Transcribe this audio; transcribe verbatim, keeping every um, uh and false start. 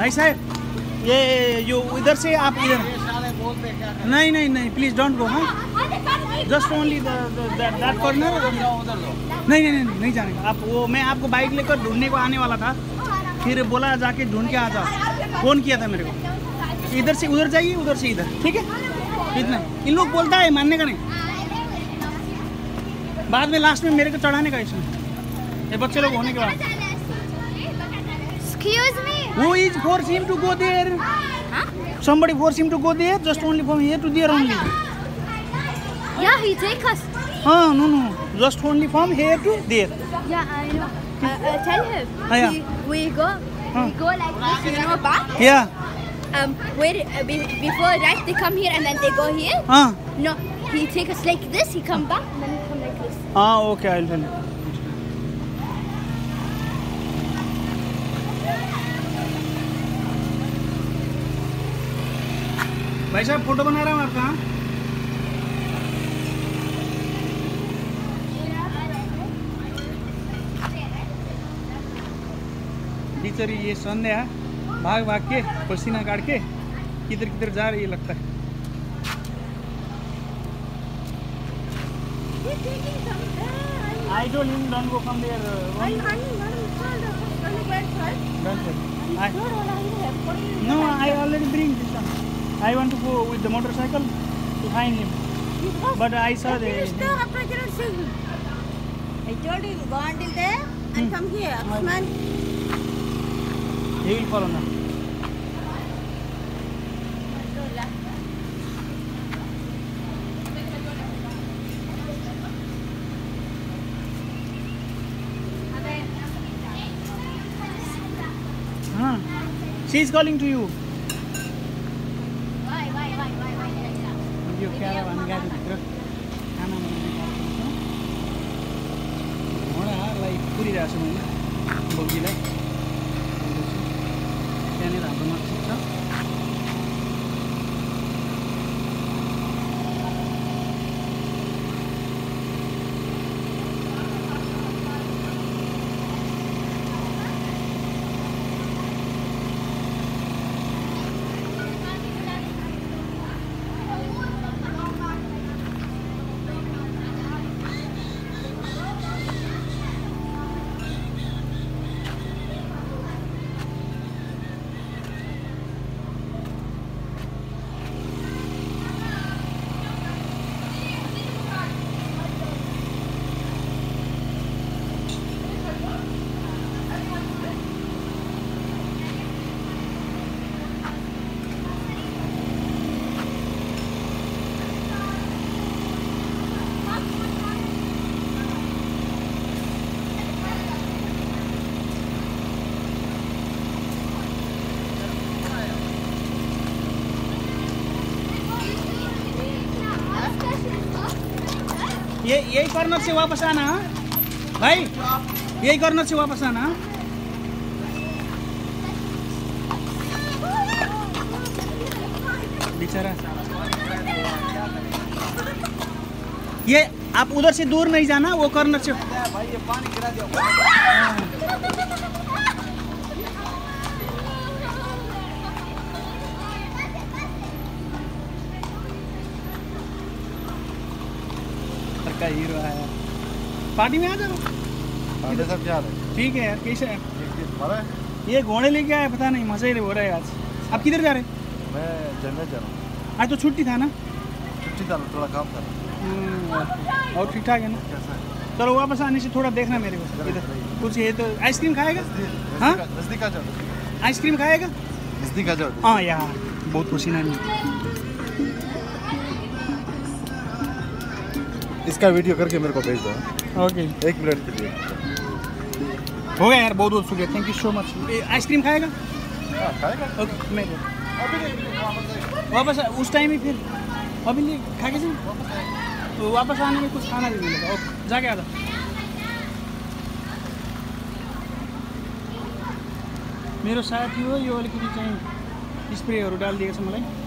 भाई साहब, ये यो इधर से आप इधर, नहीं नहीं नहीं प्लीज डोंट गो। हाँ, जस्ट ओनली दैट कॉर्नर। नहीं नहीं नहीं नहीं जाने का आप। वो मैं आपको बाइक लेकर ढूंढने को आने वाला था, फिर बोला जाके ढूंढ के आ जाओ, फोन किया था मेरे को। इधर से उधर जाइए, उधर से इधर, ठीक है? इतना इन लोग बोलता है, मानने का नहीं, बाद में लास्ट में मेरे को चढ़ाने का इसमें, ये बच्चे लोग होने के बाद। Excuse me. Who is force him to go there? Huh? Somebody force him to go there, just only from here to there only. Yeah, he take us. Ah, no, no, just only from here to there. Yeah, I know. Uh, uh, tell him. Ah, yeah. We, we go. Huh. We go like this, you know, back. Yeah. Um, where uh, be, before right they come here and then they go here. Ah. No, he take us like this. He come back and then he come like this. Ah, okay, I'll tell you. भाई साहब photo बना रहा हूँ आपका। बेचारी ये संध्या भाग भाग के पसीना काट के किधर किधर जा रही है लगता है। I told him don't go from there. No, I already bring this one. I want to go with the motorcycle to find him, but I saw the. I told you go until there and Hmm. come here. Usman. He will follow now. Huh. She is calling to you. यो क्याराभान गाडीभित्र खाना बनाउने घोडालाई पुरिरहेको छु मैले बोगीलाई। त्यहाँनिर हाम्रो मस्जिद छ। ये यही कॉर्नर से वापस आना भाई, यही कॉर्नर से वापस आना। बेचारा ये आप उधर से दूर नहीं जाना, वो कॉर्नर से। भाई ये पानी गिरा दिया। का हीरो आया, पार्टी में आ जाओ। पार्टी सब जा रहे। ठीक है यार, कैसे है? ये घोड़े लेके आया, पता नहीं मजा ही हो रहा है आज। आप किधर जा रहे? मैं जंगल जा रहा हूँ। आज तो छुट्टी था ना? छुट्टी था, थोड़ा काम था। और ठीक ठाक है ना? कैसा है? चलो वापस आने से थोड़ा देखना मेरे को इधर कुछ है तो। आइसक्रीम खाएगा? हाँ, नजदीक आ जाओ। आइसक्रीम खाएगा? नजदीक आ जाओ। हाँ यार बहुत पसीना नहीं। इसका वीडियो करके मेरे को भेज दो। ओके, एक मिनट के लिए हो गया यार, बहुत बहुत शुक्रिया, thank you so much. Ice cream खाएगा? हाँ खाएगा। ओके, मैं वापस उस टाइम ही फिर अभी नहीं खा के जाए तो वापस आने में कुछ खाना भी मिलेगा। ओके, जाके आ जाओ। मेरो साथी हो यो अलिकति चाहिँ स्प्रेहरू डालिदिएको छ मलाई।